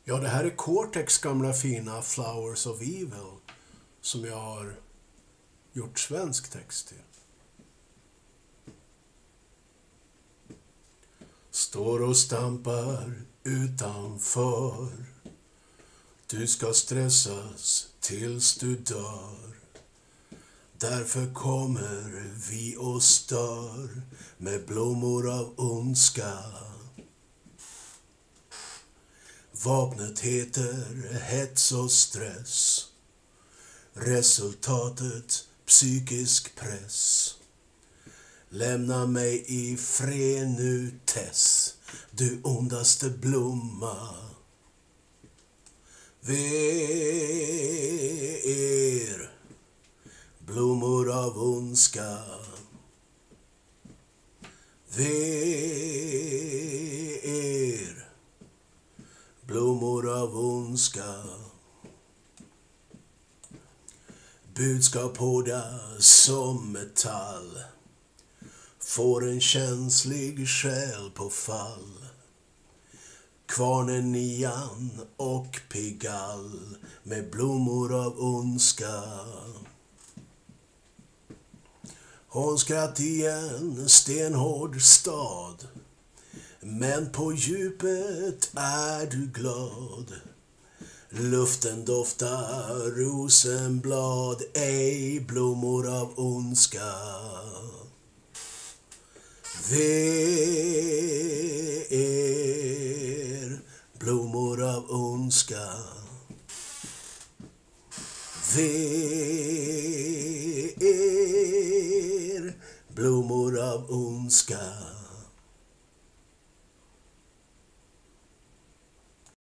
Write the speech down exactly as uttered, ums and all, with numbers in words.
Ja, det här är Cortex gamla fina Flowers of Evil som jag har gjort svensk text till. Står och stampar utanför. Du ska stressas tills du dör. Därför kommer vi och stör med blommor av ondska. Vapnet heter hets och stress. Resultatet psykisk press. Lämna mig i fred nu, Tess, du ondaste blomma. Ver blommor av ondska. Ver blommor av ondska. Budskap hårda som metall. Får en känslig själ på fall. Kvarnen Nian och Pigalle med blommor av ondska. Hon skratt i en stenhård stad. Men på djupet är du glad. Luften doftar rosenblad, ej blommor av ondska. Ver blommor av ondska. Ver blommor av ondska.